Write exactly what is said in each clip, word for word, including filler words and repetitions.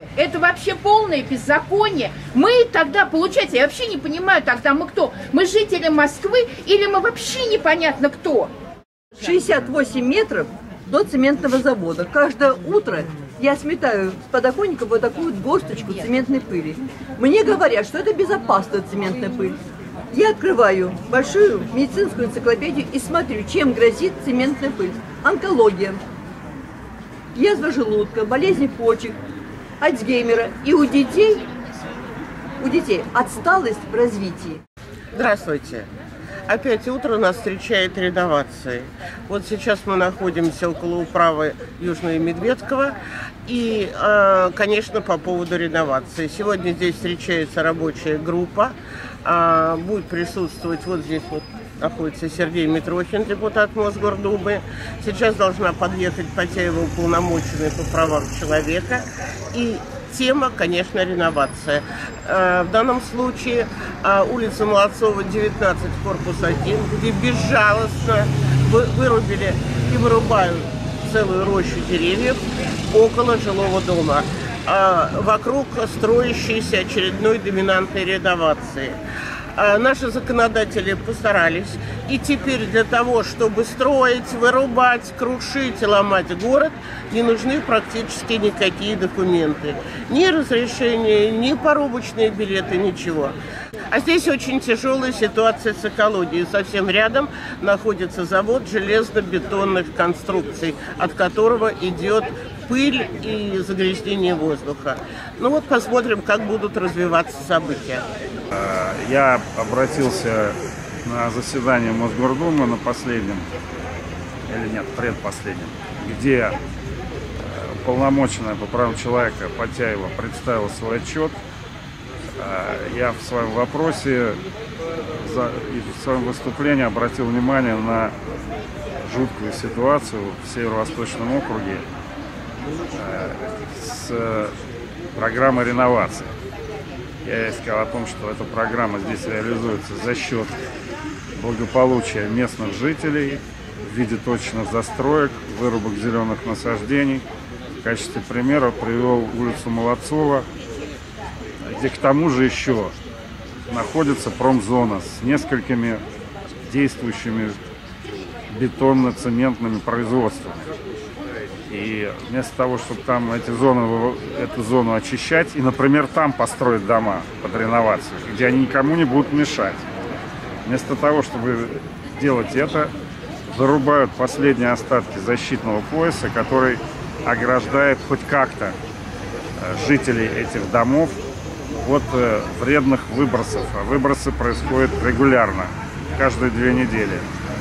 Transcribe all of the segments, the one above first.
Это вообще полное беззаконие. Мы тогда, получается, я вообще не понимаю, тогда мы кто? Мы жители Москвы или мы вообще непонятно кто? шестьдесят восемь метров до цементного завода. Каждое утро я сметаю с подоконника вот такую вот горсточку цементной пыли. Мне говорят, что это безопасная цементная пыль. Я открываю большую медицинскую энциклопедию и смотрю, чем грозит цементная пыль. Онкология, язва желудка, болезни почек, Альцгеймера. И у детей, у детей отсталость в развитии. Здравствуйте. Опять утро нас встречает реновацией. Вот сейчас мы находимся около управы Южного Медведского. И, э, конечно, по поводу реновации. Сегодня здесь встречается рабочая группа. Э, будет присутствовать, вот здесь вот находится Сергей Митрохин, депутат Мосгордумы. Сейчас должна подъехать Потяева, уполномоченная по правам человека. И тема, конечно, реновация. В данном случае улица Молодцова, девятнадцать, корпус один, где безжалостно вырубили и вырубают целую рощу деревьев около жилого дома. Вокруг строящейся очередной доминантной реновации. Наши законодатели постарались, и теперь для того, чтобы строить, вырубать, крушить и ломать город, не нужны практически никакие документы. Ни разрешения, ни порубочные билеты, ничего. А здесь очень тяжелая ситуация с экологией. Совсем рядом находится завод железно-бетонных конструкций, от которого идет пыль и загрязнение воздуха. Ну вот посмотрим, как будут развиваться события. Я обратился на заседание Мосгордумы на последнем, или нет, предпоследнем, где уполномоченная по правам человека Потяева представила свой отчет. Я в своем вопросе и в своем выступлении обратил внимание на жуткую ситуацию в Северо-Восточном округе с программой реновации. Я сказал о том, что эта программа здесь реализуется за счет благополучия местных жителей в виде точных застроек, вырубок зеленых насаждений. В качестве примера привел улицу Молодцова, где к тому же еще находится промзона с несколькими действующими бетонно-цементными производствами. И вместо того, чтобы там эти зоны, эту зону очищать и, например, там построить дома под реновацию, где они никому не будут мешать, вместо того, чтобы делать это, вырубают последние остатки защитного пояса, который ограждает хоть как-то жителей этих домов от вредных выбросов. А выбросы происходят регулярно, каждые две недели.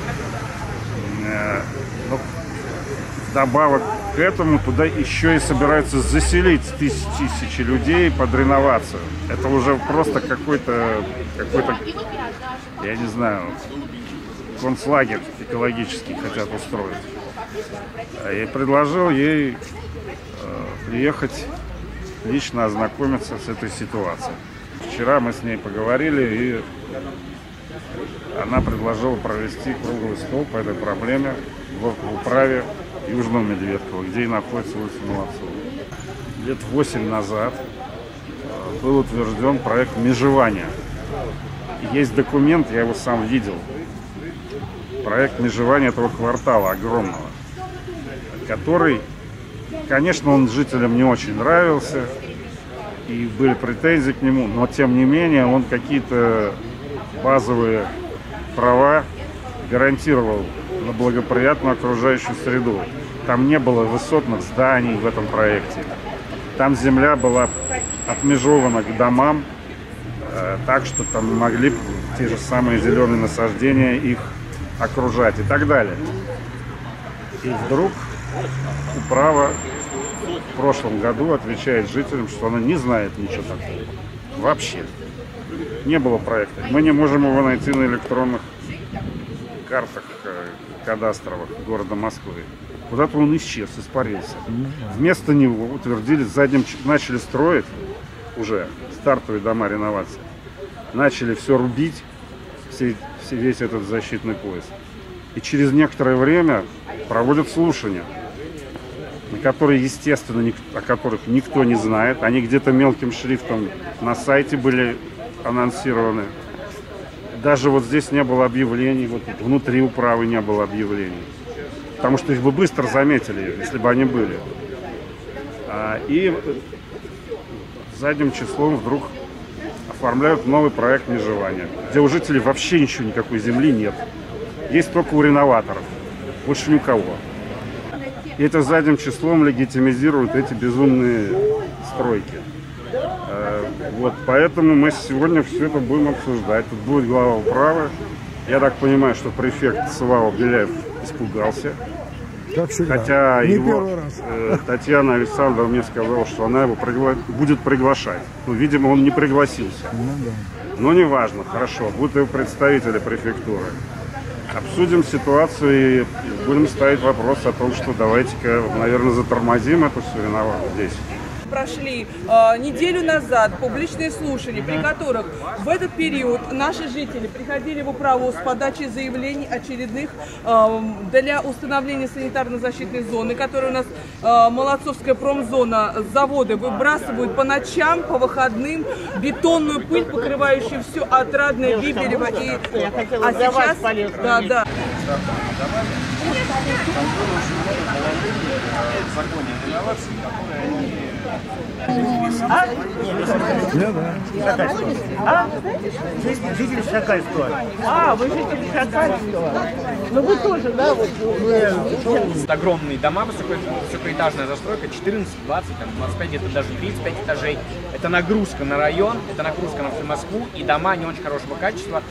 Но вдобавок к этому туда еще и собираются заселить тысячи, тысячи людей под реновацию. Это уже просто какой-то, какой-то, я не знаю, концлагерь экологический хотят устроить. Я предложил ей э, приехать лично ознакомиться с этой ситуацией. Вчера мы с ней поговорили, и она предложила провести круглый стол по этой проблеме в управе Южного Медведского, где и находится улица Молодцова. Лет восемь назад был утвержден проект межевания. Есть документ, я его сам видел. Проект межевания этого квартала огромного, который, конечно, он жителям не очень нравился, и были претензии к нему, но тем не менее он какие-то базовые права гарантировал на благоприятную окружающую среду. Там не было высотных зданий в этом проекте. Там земля была отмежована к домам, э, так что там могли те же самые зеленые насаждения их окружать и так далее. И вдруг управа в прошлом году отвечает жителям, что она не знает ничего такого. Вообще. Не было проекта. Мы не можем его найти на электронных картах кадастровых города Москвы. Куда-то он исчез, испарился. Вместо него утвердили, задним начали строить уже стартовые дома реновации. Начали все рубить, все, все, весь этот защитный пояс. И через некоторое время проводят слушания. на которые, естественно, о которых никто не знает. Они где-то мелким шрифтом на сайте были анонсированы. Даже вот здесь не было объявлений, вот внутри управы не было объявлений. Потому что их бы быстро заметили, если бы они были. И задним числом вдруг оформляют новый проект межевания, где у жителей вообще ничего, никакой земли нет. Есть только у реноваторов, больше никого. И это задним числом легитимизируют эти безумные стройки. Вот, поэтому мы сегодня все это будем обсуждать. Тут будет глава управы. Я так понимаю, что префект Савва Беляев испугался. Как всегда. Хотя Не его, э, Татьяна Александровна мне сказала, что она его пригла... будет приглашать. Ну, видимо, он не пригласился. Ну, да. Но неважно, хорошо, будут его представители префектуры. Обсудим ситуацию и будем ставить вопрос о том, что давайте-ка, наверное, затормозим эту все виновато здесь. Прошли э, неделю назад публичные слушания, при которых в этот период наши жители приходили в управу с подачей заявлений очередных э, для установления санитарно-защитной зоны, которая у нас э, Молодцовская промзона, заводы выбрасывают по ночам, по выходным бетонную пыль, покрывающую все от Радное, Биберева. И... А сейчас... Да, да. А? Я, да. А? Житель Шакальского. А, вы житель Шакальского. Ну вы тоже, да? Вот, огромные дома, высоко, высокоэтажная застройка, четырнадцать, двадцать, двадцать пять, это даже тридцать пять этажей. Это нагрузка на район, это нагрузка на всю Москву, и дома не очень хорошего качества.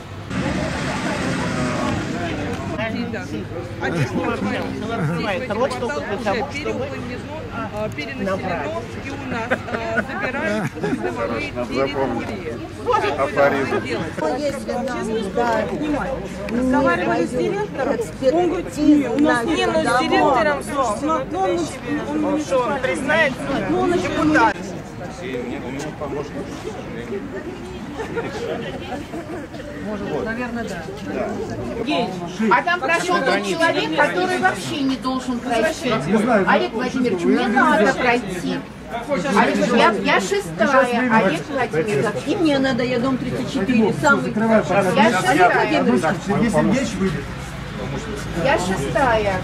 Да. А здесь не открывается. Вот что уже перенаселено, и у нас а, забирают призывные территории. Если нам, да, разговаривали с директором, он говорит, не, у нас не, ну с директором, но он, он, он, что, он признает, но он еще депутат. Может, наверное, да. А там прошел тот человек, который вообще не должен пройти. Олег Владимирович, мне надо пройти. Олег, я, я шестая, Олег Владимирович. И мне надо, я дом тридцать четыре, самый. Я шестая. Я шестая.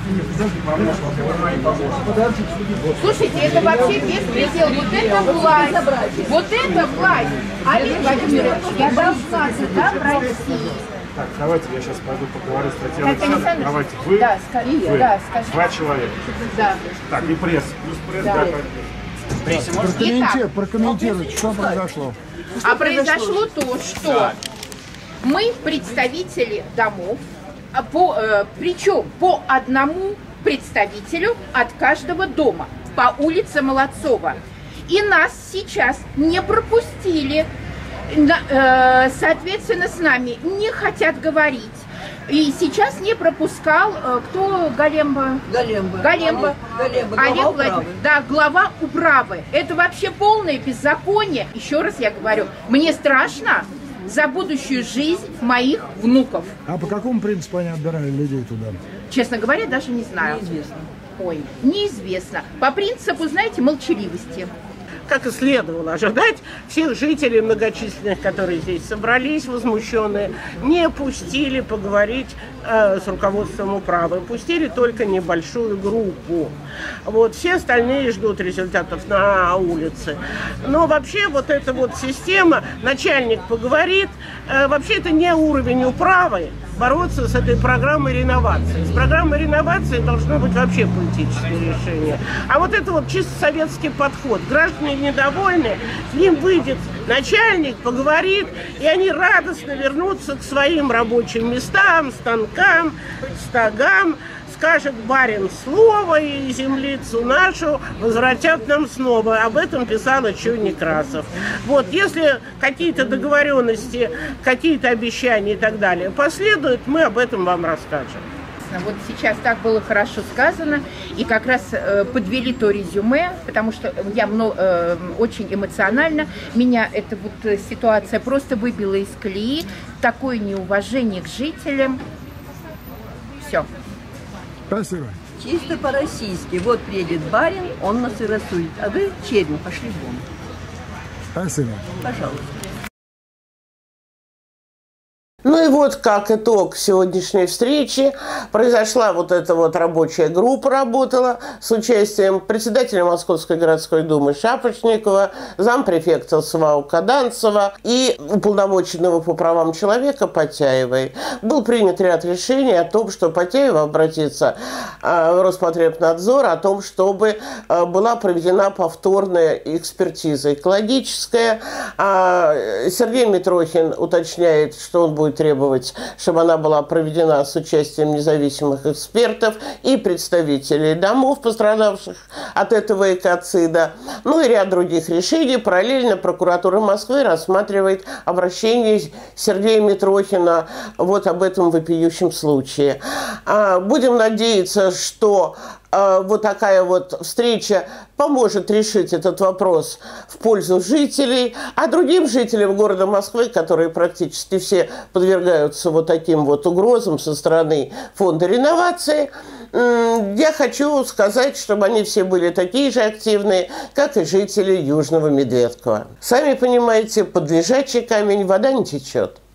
Слушайте, это вообще беспредел. Вот это власть. Вот это власть. Олег Владимирович, я должна сюда пройти. Так, давайте я сейчас пойду поговорю с Татьяной Александровной. Давайте вы, да, скажи, вы да, скажи. Два человека. Да. Так, и пресс. Плюс пресс, да. Да. Прокомментируйте, прокомментируйте, что произошло. А произошло то, что мы представители домов, по, э, причем по одному представителю от каждого дома по улице Молодцова. И нас сейчас не пропустили, э, соответственно, с нами не хотят говорить. И сейчас не пропускал, э, кто Галемба? Галемба. Галемба. Галемба. Олег Глава Владимирович. управы. Да, глава управы. Это вообще полное беззаконие. Еще раз я говорю, мне страшно за будущую жизнь моих внуков. А по какому принципу они отбирали людей туда? Честно говоря, даже не знаю. Неизвестно. Ой, неизвестно. По принципу, знаете, молчаливости. Как и следовало ожидать, всех жителей многочисленных, которые здесь собрались, возмущенные, не пустили поговорить э, с руководством управы. Пустили только небольшую группу. Вот, все остальные ждут результатов на улице. Но вообще вот эта вот система, начальник поговорит, э, вообще это не уровень управы бороться с этой программой реновации. С программой реновации должно быть вообще политическое решение. А вот это вот чисто советский подход. Граждане недовольны, к ним выйдет начальник, поговорит, и они радостно вернутся к своим рабочим местам, станкам, стогам, скажет барин слово, и землицу нашу возвратят нам снова. Об этом писал еще Некрасов. Вот, если какие-то договоренности, какие-то обещания и так далее последуют, мы об этом вам расскажем. Вот сейчас так было хорошо сказано, и как раз э, подвели то резюме, потому что я много, э, очень эмоционально, меня эта вот ситуация просто выбила из колеи, такое неуважение к жителям. Все. Спасибо. Чисто по-российски. Вот приедет барин, он нас и рассудит. А вы, чернь, пошли вон. Спасибо. Пожалуйста. Ну и вот как итог сегодняшней встречи. Произошла вот эта вот рабочая группа, работала с участием председателя Московской городской думы Шапошникова, зампрефекта СВАУ Каданцева и уполномоченного по правам человека Потяевой. Был принят ряд решений о том, что Потяева обратится в Роспотребнадзор, о том, чтобы была проведена повторная экспертиза экологическая. Сергей Митрохин уточняет, что он будет требовать, чтобы она была проведена с участием независимых экспертов и представителей домов, пострадавших от этого экоцида. Ну и ряд других решений. Параллельно прокуратура Москвы рассматривает обращение Сергея Митрохина вот об этом вопиющем случае. Будем надеяться, что вот такая вот встреча поможет решить этот вопрос в пользу жителей, а другим жителям города Москвы, которые практически все подвергаются вот таким вот угрозам со стороны фонда реновации, я хочу сказать, чтобы они все были такие же активные, как и жители Южного Медведкова. Сами понимаете, под лежачий камень вода не течет.